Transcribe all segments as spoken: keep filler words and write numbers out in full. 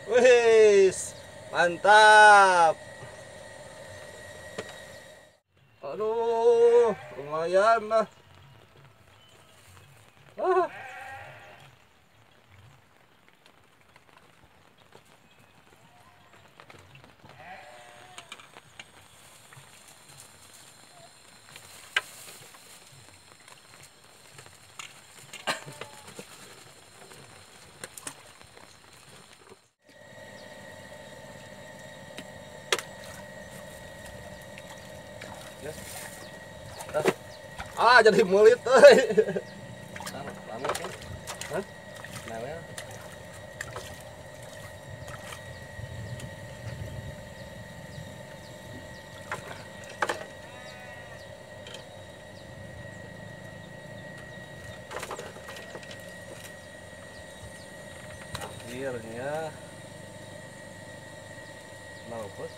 Wis, mantap. Aduh, lumayan lah. Ah. Ah, jadi mulit euy. Pamit kan? Hah? Nawel. Akhirnya mampus.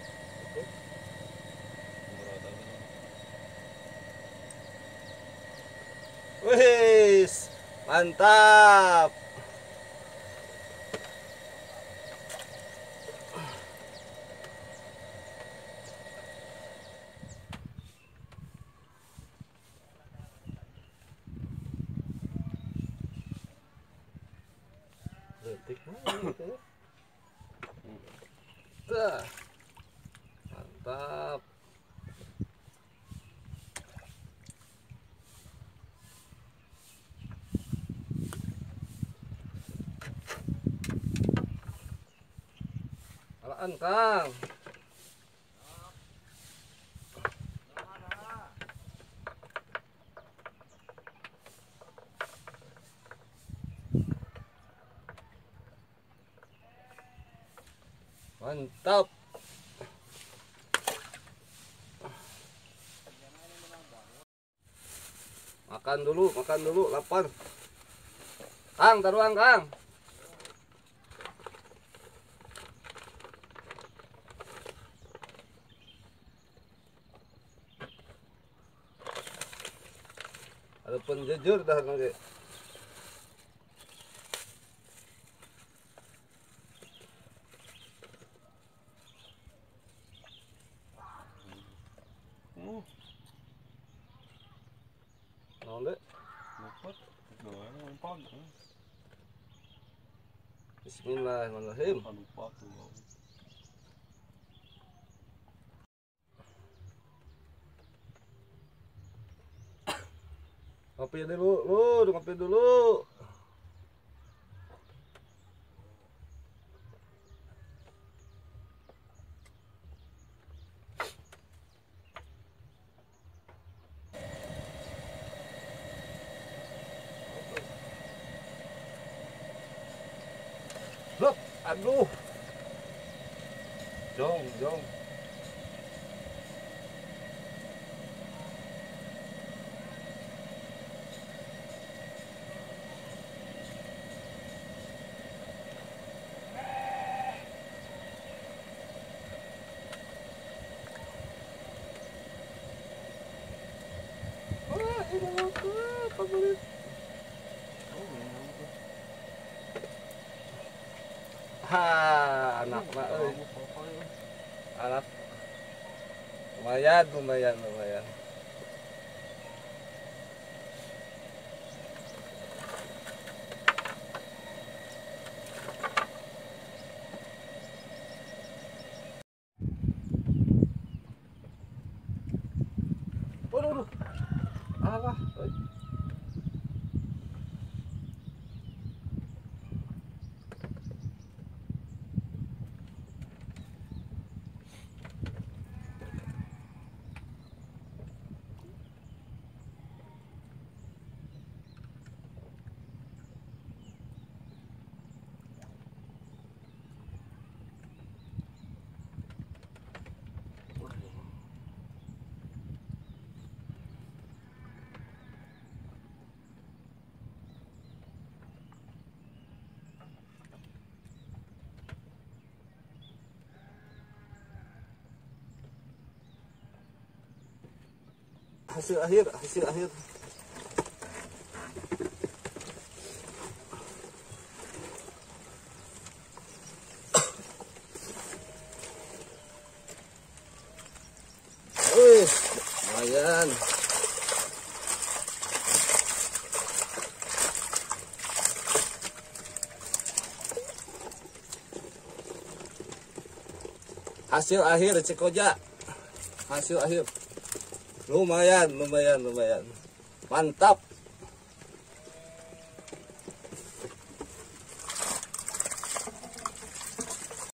Wis, mantap. Detik mana gitu ya? Dah. Mantap. Alaan, Kang. Mantap. Makan dulu, makan dulu, lapar. Kang, taruhan, Kang. Ada pun jujur dah nanti. Hmm. Nolak. Lupa. Doang lupa. Bismillahirrahmanirrahim. Lupa tuh. Ngopi dulu, lu, ngopi dulu. Loh, aduh. Jong, jong. Wah, ini apa? Favorit. Ha, anak nak euy. Anak. Lumayan, lumayan, lumayan. Waduh, waduh. Alah, euy. Hasil akhir, hasil akhir. lumayan. Hasil akhir Cikoja. Hasil akhir. Lumayan, lumayan, lumayan. Mantap.